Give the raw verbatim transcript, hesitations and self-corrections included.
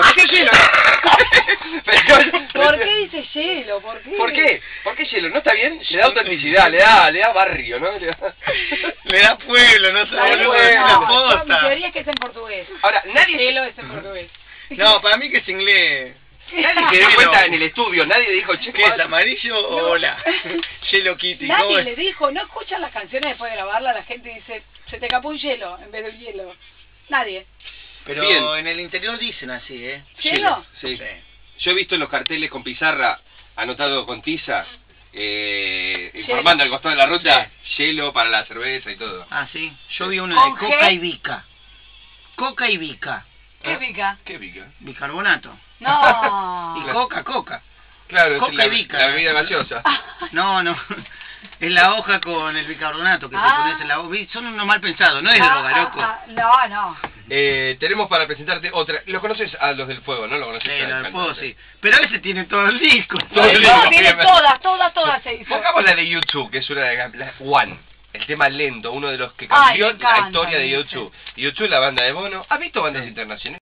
hielo, ¿por qué hielo? Pero, ¿Por qué dice hielo? ¿Por qué? ¿Por qué? ¿Por qué hielo? ¿No está bien? Le da autenticidad, le da, le da barrio, ¿no? Le da, le da pueblo, no sé, boludo, es una No, posta. mi teoría es que es en portugués. Ahora, nadie... Hielo es en portugués. No, para mí que es inglés. Nadie se dio cuenta en el estudio, nadie dijo, che, ¿qué es, amarillo o No. hola? Hello Kitty, ¿cómo Nadie es? le dijo, no escuchan las canciones después de grabarlas, la gente dice, se te escapó un hielo en vez de un hielo. Nadie. Pero Bien. en el interior dicen así, ¿eh? ¿Hielo? Sí. Sí. Yo he visto en los carteles con pizarra, anotado con tiza, eh, informando al costado de la ruta, hielo para la cerveza y todo. Ah, sí. Yo vi uno ¿Con de G? coca y bica. Coca y bica. ¿Qué pica? ¿Qué pica? Bicarbonato. No. Y coca, coca. Claro, Coca es la, y bica. la bebida gaseosa. No, no. Es la hoja con el bicarbonato que te Ah. pones en la boca. Son unos mal pensados, no es Ah, droga, ah, loco. ah, no, no. Eh, tenemos para presentarte otra. ¿Los conoces a los del fuego, no? ¿Lo conoces? Sí, al lo del fuego, cantante? sí. Pero ese tiene todo el disco. Todo el No, disco, tiene bien. todas, todas, todas se hizo. Pongamos la de YouTube, que es una de las la One. El tema lento, uno de los que Ay, cambió me encanta la historia de ese. YouTube. YouTube, la banda de Bono. ¿Has visto bandas internacionales?